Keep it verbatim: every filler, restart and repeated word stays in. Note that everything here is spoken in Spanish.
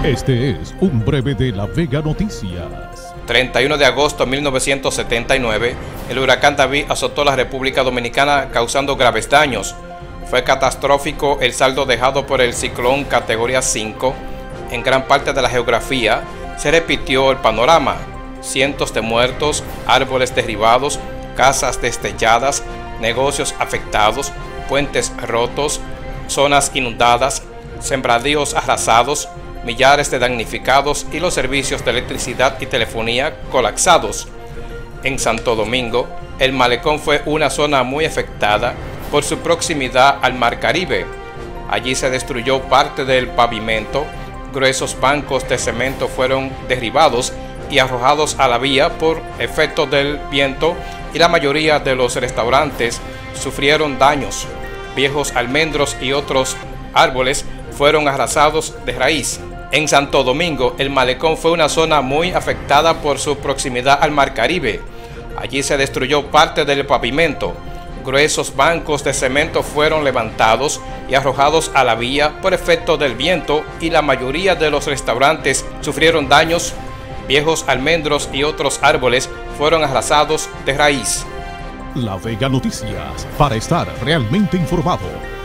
Este es un breve de La Vega Noticias. treinta y uno de agosto de mil novecientos setenta y nueve, el huracán David azotó la República Dominicana causando graves daños. Fue catastrófico el saldo dejado por el ciclón categoría cinco. En gran parte de la geografía se repitió el panorama: cientos de muertos, árboles derribados, casas destelladas, negocios afectados, puentes rotos, zonas inundadas, sembradíos arrasados, millares de damnificados y los servicios de electricidad y telefonía colapsados. En Santo Domingo, el malecón fue una zona muy afectada por su proximidad al Mar Caribe. Allí se destruyó parte del pavimento, gruesos bancos de cemento fueron derribados y arrojados a la vía por efecto del viento, y la mayoría de los restaurantes sufrieron daños. Viejos almendros y otros árboles fueron arrasados de raíz. En Santo Domingo, el malecón fue una zona muy afectada por su proximidad al Mar Caribe. Allí se destruyó parte del pavimento. Gruesos bancos de cemento fueron levantados y arrojados a la vía por efecto del viento, y la mayoría de los restaurantes sufrieron daños. Viejos almendros y otros árboles fueron arrasados de raíz. La Vega Noticias, para estar realmente informado.